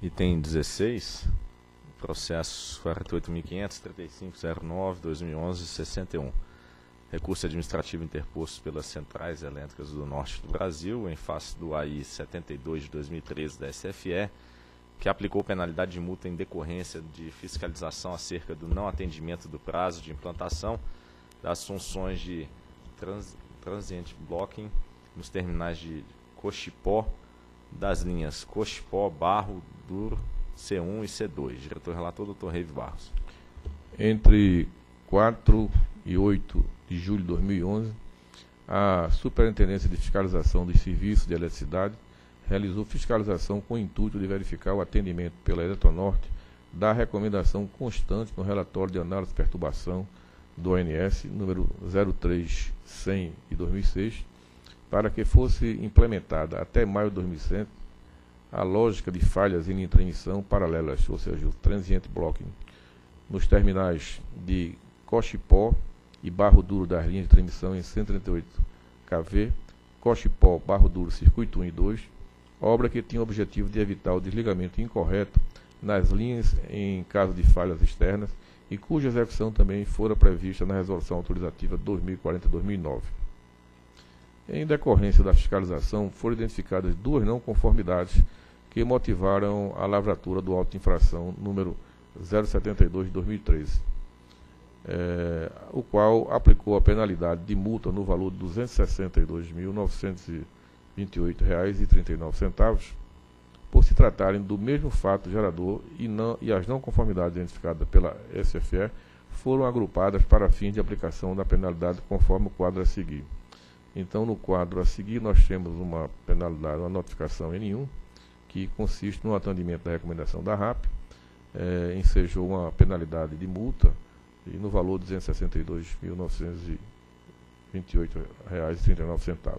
Item 16, processo 48.500.3509/2011-61. Recurso administrativo interposto pelas Centrais Elétricas do Norte do Brasil, em face do AI 72 de 2013 da SFE, que aplicou penalidade de multa em decorrência de fiscalização acerca do não atendimento do prazo de implantação das funções de transient blocking nos terminais de Cochipó, das linhas Cochipó, Barro Duro, C1 e C2. Diretor-relator, Dr. Reive Barros. Entre 4 e 8 de julho de 2011, a Superintendência de Fiscalização dos Serviços de Eletricidade realizou fiscalização com o intuito de verificar o atendimento pela Eletronorte da recomendação constante no relatório de análise de perturbação do ONS, número 03-100 de 2006, para que fosse implementada até maio de 2007 a lógica de falhas em transmissão paralelas, ou seja, o transient blocking, nos terminais de Cochipó e Barro Duro das linhas de transmissão em 138 kV, Cochipó, Barro Duro, Circuito 1 e 2, obra que tinha o objetivo de evitar o desligamento incorreto nas linhas em caso de falhas externas e cuja execução também fora prevista na Resolução Autorizativa 2040-2009. Em decorrência da fiscalização, foram identificadas duas não conformidades que motivaram a lavratura do auto de infração número 072 de 2013, o qual aplicou a penalidade de multa no valor de R$ 262.928,39 por se tratarem do mesmo fato gerador e as não conformidades identificadas pela SFE foram agrupadas para fins de aplicação da penalidade conforme o quadro a seguir. Então, no quadro a seguir, nós temos uma penalidade, uma notificação N1, que consiste no atendimento da recomendação da RAP, ensejou uma penalidade de multa e no valor de R$ 262.928,39.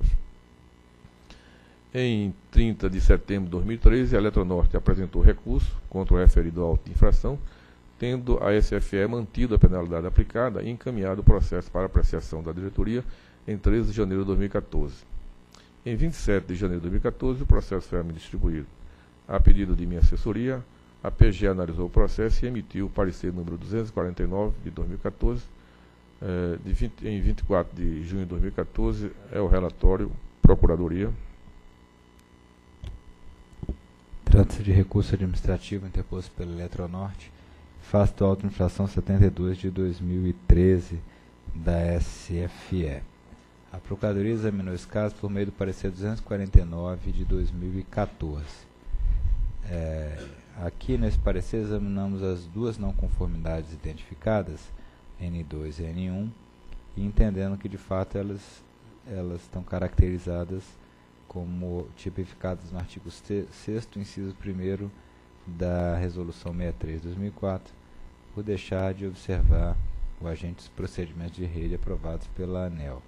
Em 30 de setembro de 2013, a Eletronorte apresentou recurso contra o referido auto de infração, tendo a SFE mantido a penalidade aplicada e encaminhado o processo para apreciação da diretoria em 13 de janeiro de 2014. Em 27 de janeiro de 2014, o processo foi a mim distribuído. A pedido de minha assessoria, a PG analisou o processo e emitiu o parecer número 249 de 2014. Em 24 de junho de 2014, é o relatório Procuradoria. Trata-se de recurso administrativo interposto pela Eletronorte, face do auto de infração 72 de 2013 da SFE. A Procuradoria examinou esse caso por meio do parecer 249 de 2014. Aqui nesse parecer examinamos as duas não conformidades identificadas, N2 e N1, e entendendo que de fato elas estão caracterizadas como tipificadas no artigo 6º, inciso 1º da Resolução 63 de 2004, por deixar de observar o agente dos procedimentos de rede aprovados pela ANEEL.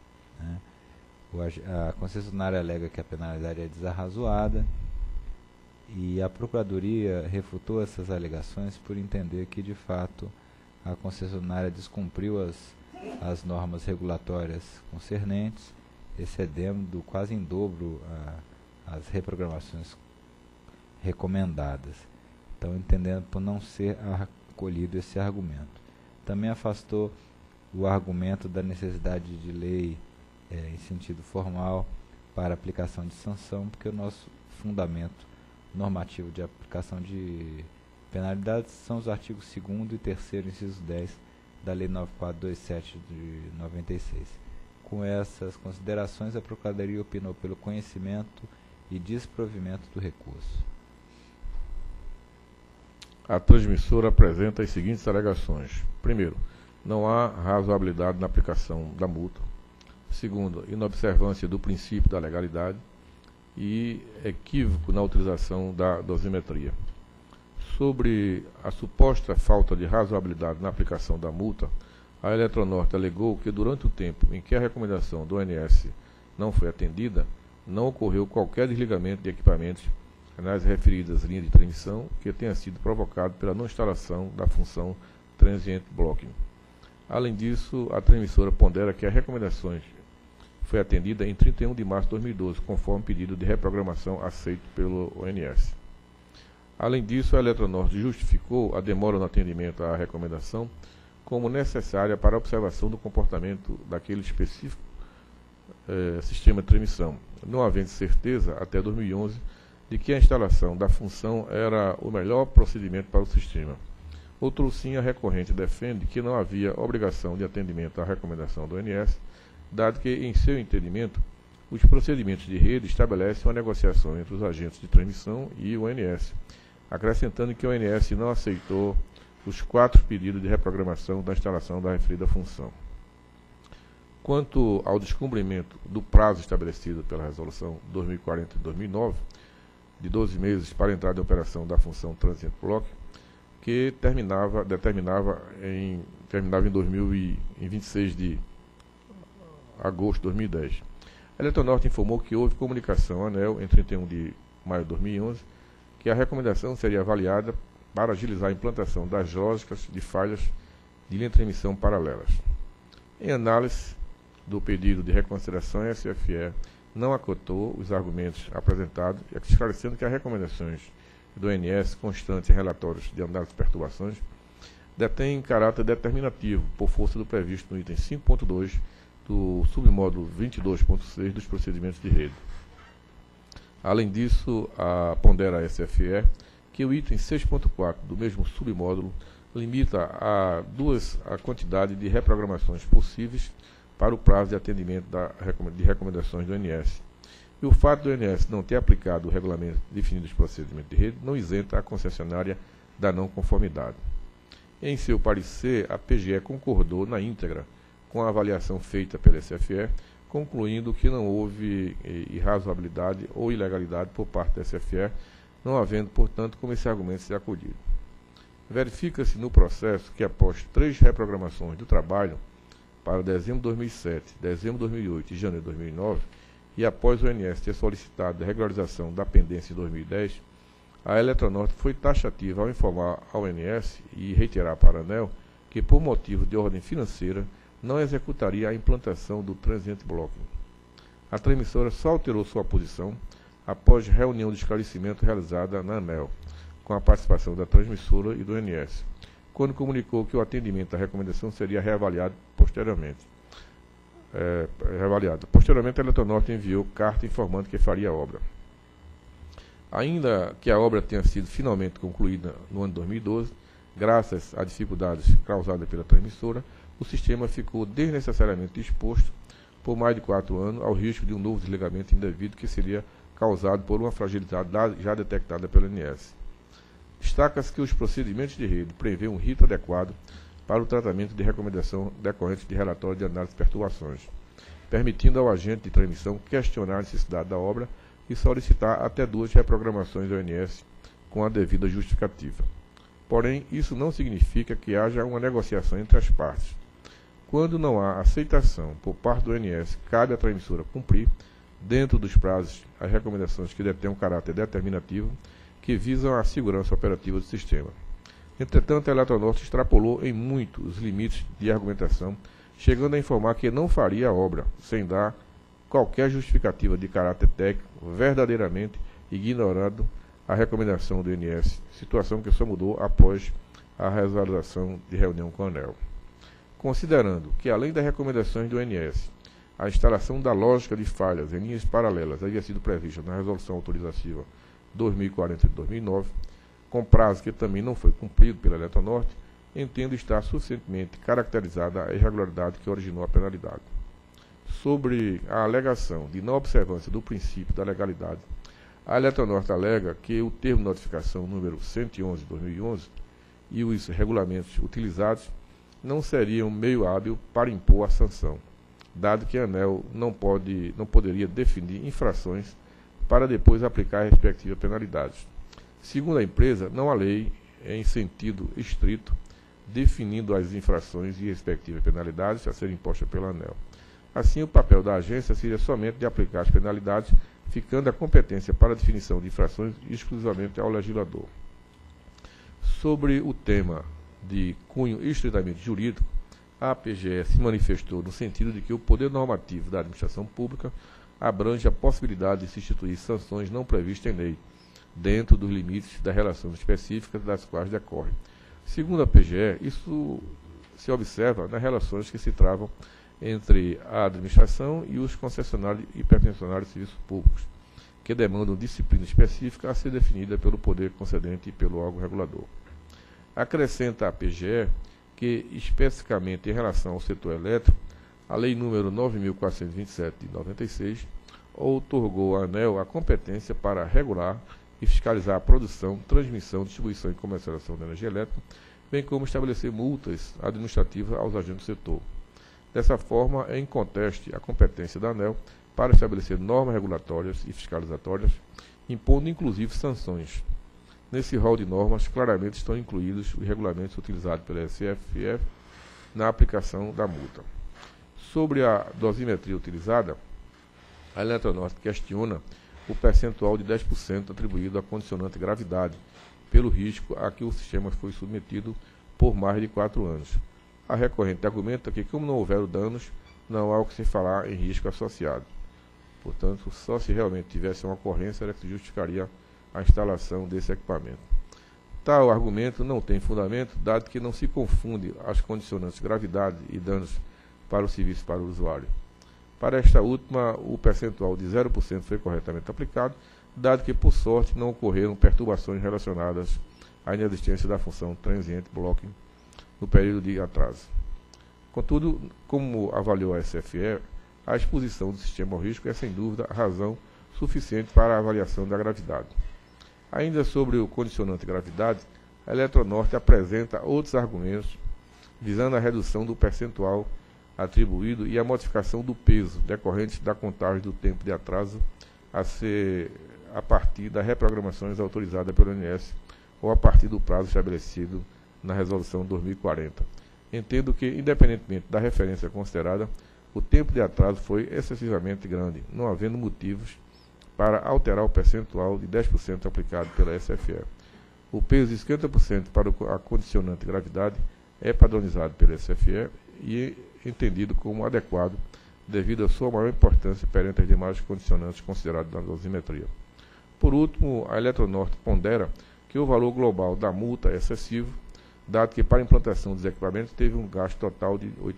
A concessionária alega que a penalidade é desarrazoada e a Procuradoria refutou essas alegações por entender que, de fato, a concessionária descumpriu as normas regulatórias concernentes, excedendo quase em dobro as reprogramações recomendadas. Então, entendendo por não ser acolhido esse argumento. Também afastou o argumento da necessidade de lei em sentido formal para aplicação de sanção, porque o nosso fundamento normativo de aplicação de penalidades são os artigos 2º e 3º, inciso 10, da Lei 9427 de 96. Com essas considerações, a Procuradoria opinou pelo conhecimento e desprovimento do recurso. A transmissora apresenta as seguintes alegações. Primeiro, não há razoabilidade na aplicação da multa. Segundo, inobservância do princípio da legalidade e equívoco na utilização da dosimetria. Sobre a suposta falta de razoabilidade na aplicação da multa, a Eletronorte alegou que durante o tempo em que a recomendação do ONS não foi atendida, não ocorreu qualquer desligamento de equipamentos nas referidas linhas de transmissão que tenha sido provocado pela não instalação da função transient blocking. Além disso, a transmissora pondera que as recomendações foi atendida em 31 de março de 2012, conforme pedido de reprogramação aceito pelo ONS. Além disso, a Eletronorte justificou a demora no atendimento à recomendação como necessária para a observação do comportamento daquele específico sistema de transmissão, não havendo certeza, até 2011, de que a instalação da função era o melhor procedimento para o sistema. Outro sim, a recorrente defende que não havia obrigação de atendimento à recomendação do ONS, dado que, em seu entendimento, os procedimentos de rede estabelecem uma negociação entre os agentes de transmissão e o ONS, acrescentando que o ONS não aceitou os 4 pedidos de reprogramação da instalação da referida função. Quanto ao descumprimento do prazo estabelecido pela Resolução 2040-2009, de 12 meses para a entrada em operação da função Transient Block, que terminava em 26 de agosto de 2010. A Eletronorte informou que houve comunicação à ANEEL em 31 de maio de 2011, que a recomendação seria avaliada para agilizar a implantação das lógicas de falhas de linha de transmissão paralelas. Em análise do pedido de reconsideração, a SFE não acatou os argumentos apresentados, esclarecendo que as recomendações do ONS constantes em relatórios de análise de perturbações detêm caráter determinativo, por força do previsto no item 5.2 do submódulo 22.6 dos procedimentos de rede. Além disso, pondera a SFE que o item 6.4 do mesmo submódulo limita a quantidade de reprogramações possíveis para o prazo de atendimento de recomendações do ONS. E o fato do ONS não ter aplicado o regulamento definindo os procedimentos de rede não isenta a concessionária da não conformidade. Em seu parecer, a PGE concordou na íntegra com a avaliação feita pela SFE, concluindo que não houve irrazoabilidade ou ilegalidade por parte da SFE, não havendo, portanto, como esse argumento ser acolhido. Verifica-se no processo que, após 3 reprogramações do trabalho, para dezembro de 2007, dezembro de 2008 e janeiro de 2009, e após o ONS ter solicitado a regularização da pendência em 2010, a Eletronorte foi taxativa ao informar ao ONS e reiterar para a ANEEL que, por motivo de ordem financeira, não executaria a implantação do Transient Blocking. A transmissora só alterou sua posição após reunião de esclarecimento realizada na ANEEL, com a participação da transmissora e do ONS, quando comunicou que o atendimento à recomendação seria reavaliado posteriormente. Posteriormente, a Eletronorte enviou carta informando que faria a obra. Ainda que a obra tenha sido finalmente concluída no ano de 2012, graças a dificuldades causadas pela transmissora, o sistema ficou desnecessariamente exposto por mais de 4 anos ao risco de um novo desligamento indevido que seria causado por uma fragilidade já detectada pela ANS. Destaca-se que os procedimentos de rede prevêem um rito adequado para o tratamento de recomendação decorrente de relatório de análise de perturbações, permitindo ao agente de transmissão questionar a necessidade da obra e solicitar até 2 reprogramações do ONS com a devida justificativa. Porém, isso não significa que haja uma negociação entre as partes. Quando não há aceitação por parte do ONS, cabe à transmissora cumprir, dentro dos prazos, as recomendações que detêm um caráter determinativo, que visam a segurança operativa do sistema. Entretanto, a Eletronorte extrapolou em muito os limites de argumentação, chegando a informar que não faria a obra, sem dar qualquer justificativa de caráter técnico, verdadeiramente ignorando a recomendação do ONS, situação que só mudou após a realização de reunião com a ANEEL. Considerando que, além das recomendações do ONS, a instalação da lógica de falhas em linhas paralelas havia sido prevista na Resolução Autorizativa 2040 de 2009, com prazo que também não foi cumprido pela Eletronorte, entendo estar suficientemente caracterizada a irregularidade que originou a penalidade. Sobre a alegação de não observância do princípio da legalidade, a Eletronorte alega que o termo de notificação número 111 de 2011 e os regulamentos utilizados não seriam meio hábil para impor a sanção, dado que a ANEEL não poderia definir infrações para depois aplicar as respectivas penalidades. Segundo a empresa, não há lei em sentido estrito definindo as infrações e respectivas penalidades a serem impostas pela ANEEL. Assim, o papel da agência seria somente de aplicar as penalidades, ficando a competência para a definição de infrações exclusivamente ao legislador. Sobre o tema de cunho estritamente jurídico, a PGE se manifestou no sentido de que o poder normativo da administração pública abrange a possibilidade de se instituir sanções não previstas em lei, dentro dos limites das relações específicas das quais decorre. Segundo a PGE, isso se observa nas relações que se travam entre a administração e os concessionários e permissionários de serviços públicos, que demandam disciplina específica a ser definida pelo poder concedente e pelo órgão regulador. Acrescenta a PGE que, especificamente em relação ao setor elétrico, a Lei nº 9.427 de 96 outorgou à ANEEL a competência para regular e fiscalizar a produção, transmissão, distribuição e comercialização de energia elétrica, bem como estabelecer multas administrativas aos agentes do setor. Dessa forma, é inconteste a competência da ANEEL para estabelecer normas regulatórias e fiscalizatórias, impondo inclusive sanções. Nesse rol de normas, claramente estão incluídos os regulamentos utilizados pela SFF na aplicação da multa. Sobre a dosimetria utilizada, a Eletronorte questiona o percentual de 10% atribuído à condicionante gravidade, pelo risco a que o sistema foi submetido por mais de 4 anos. A recorrente argumenta que, como não houveram danos, não há o que se falar em risco associado. Portanto, só se realmente tivesse uma ocorrência era que se justificaria a instalação desse equipamento. Tal argumento não tem fundamento, dado que não se confunde as condicionantes gravidade e danos para o serviço para o usuário. Para esta última, o percentual de 0% foi corretamente aplicado, dado que, por sorte, não ocorreram perturbações relacionadas à inexistência da função transiente blocking no período de atraso. Contudo, como avaliou a SFE, a exposição do sistema ao risco é, sem dúvida, razão suficiente para a avaliação da gravidade. Ainda sobre o condicionante gravidade, a Eletronorte apresenta outros argumentos visando a redução do percentual atribuído e a modificação do peso decorrente da contagem do tempo de atraso a partir das reprogramações autorizadas pelo ONS ou a partir do prazo estabelecido na Resolução 2040. Entendo que, independentemente da referência considerada, o tempo de atraso foi excessivamente grande, não havendo motivos para alterar o percentual de 10% aplicado pela SFE. O peso de 50% para a condicionante gravidade é padronizado pela SFE e entendido como adequado devido à sua maior importância perante as demais condicionantes consideradas na dosimetria. Por último, a Eletronorte pondera que o valor global da multa é excessivo, dado que para a implantação dos equipamentos teve um gasto total de R$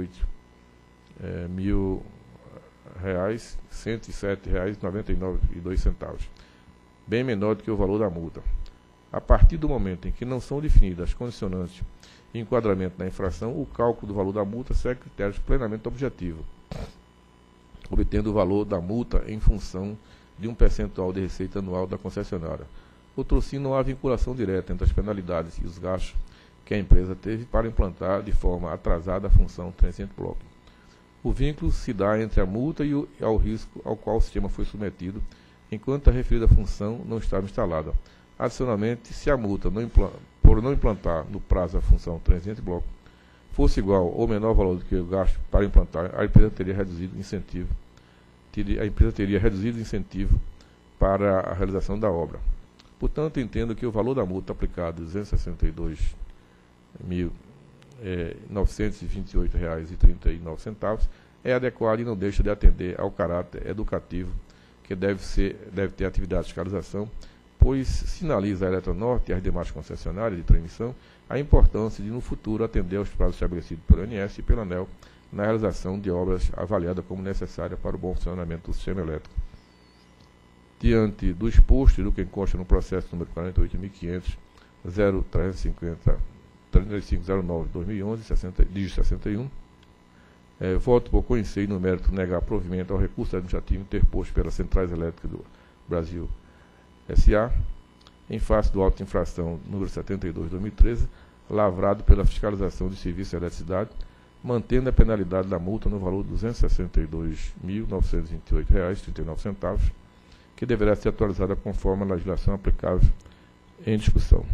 88.107,99, bem menor do que o valor da multa. A partir do momento em que não são definidas as condicionantes e enquadramento da infração, o cálculo do valor da multa segue critérios plenamente objetivos, obtendo o valor da multa em função de um percentual de receita anual da concessionária. Outro-sim, não há vinculação direta entre as penalidades e os gastos que a empresa teve para implantar de forma atrasada a função transiente blocking. O vínculo se dá entre a multa e ao risco ao qual o sistema foi submetido, enquanto a referida função não estava instalada. Adicionalmente, se a multa por não implantar no prazo a função transiente blocking fosse igual ou menor valor do que o gasto para implantar, a empresa teria reduzido incentivo para a realização da obra. Portanto, entendo que o valor da multa aplicado de R$ 262.928,39 é adequado e não deixa de atender ao caráter educativo que deve ter a atividade de fiscalização, pois sinaliza a Eletronorte e as demais concessionárias de transmissão a importância de, no futuro, atender aos prazos estabelecidos pelo ONS e pela ANEEL na realização de obras avaliadas como necessárias para o bom funcionamento do sistema elétrico. Diante do exposto e do que consta no processo número 48.500.0350.3509/2011, dígito 61, voto por conhecer e no mérito negar provimento ao recurso administrativo interposto pelas Centrais Elétricas do Brasil S.A., em face do auto de infração número 72/2013, lavrado pela fiscalização de serviços de eletricidade, mantendo a penalidade da multa no valor de R$ 262.928,39, que deverá ser atualizada conforme a legislação aplicável em discussão.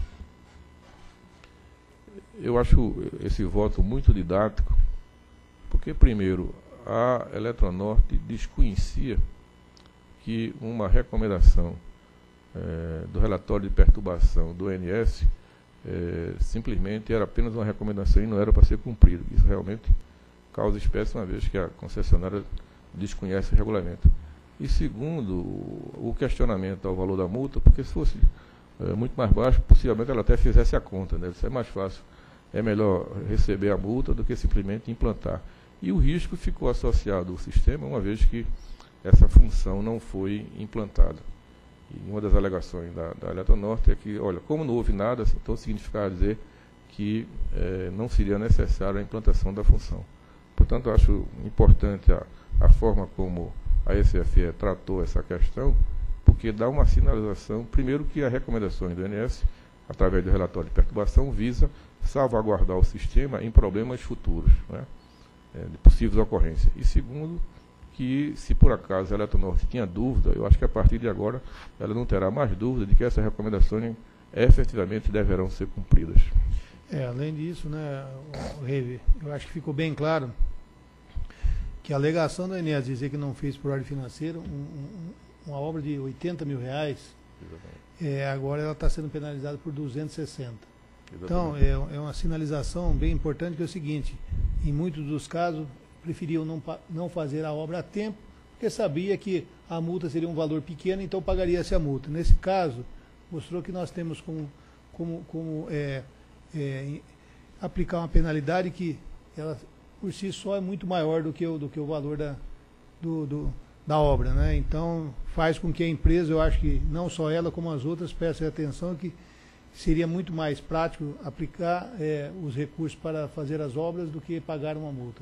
Eu acho esse voto muito didático, porque, primeiro, a Eletronorte desconhecia que uma recomendação do relatório de perturbação do ONS simplesmente era apenas uma recomendação e não era para ser cumprido. Isso realmente causa espécie, uma vez que a concessionária desconhece o regulamento. E segundo, o questionamento ao valor da multa, porque se fosse muito mais baixo, possivelmente ela até fizesse a conta, né? Isso é mais fácil. É melhor receber a multa do que simplesmente implantar. E o risco ficou associado ao sistema, uma vez que essa função não foi implantada. E uma das alegações da Eletronorte é que, olha, como não houve nada, então significava dizer que não seria necessária a implantação da função. Portanto, eu acho importante a forma como a SFE tratou essa questão, porque dá uma sinalização, primeiro que as recomendações do INS, através do relatório de perturbação, visa salvaguardar o sistema em problemas futuros, né, de possíveis ocorrências. E segundo, que se por acaso a Eletronorte tinha dúvida, eu acho que a partir de agora ela não terá mais dúvida de que essas recomendações efetivamente deverão ser cumpridas. Além disso, né, Reve, eu acho que ficou bem claro que a alegação da INES dizer que não fez por ordem financeira uma obra de R$80 mil, agora ela está sendo penalizada por 260. Então, é uma sinalização bem importante, que é o seguinte: em muitos dos casos, preferiam não fazer a obra a tempo, porque sabia que a multa seria um valor pequeno, então pagaria-se a multa. Nesse caso, mostrou que nós temos como aplicar uma penalidade que ela, por si só, é muito maior do que o valor da obra, né? Então, faz com que a empresa, eu acho que não só ela, como as outras, prestem atenção que seria muito mais prático aplicar os recursos para fazer as obras do que pagar uma multa.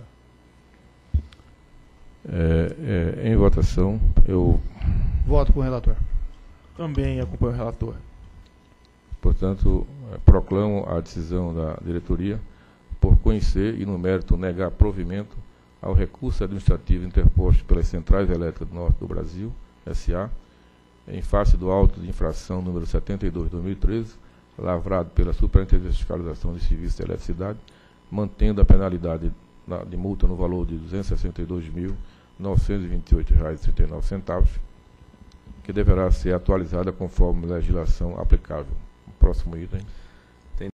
Em votação, eu voto com o relator. Também acompanho o relator. Portanto, proclamo a decisão da diretoria por conhecer e, no mérito, negar provimento ao recurso administrativo interposto pelas Centrais Elétricas do Norte do Brasil, S.A., em face do auto de infração número 72/2013, lavrado pela Superintendência de Fiscalização de Serviços de Eletricidade, mantendo a penalidade de multa no valor de R$ 262.928,39, que deverá ser atualizada conforme a legislação aplicável. Próximo item.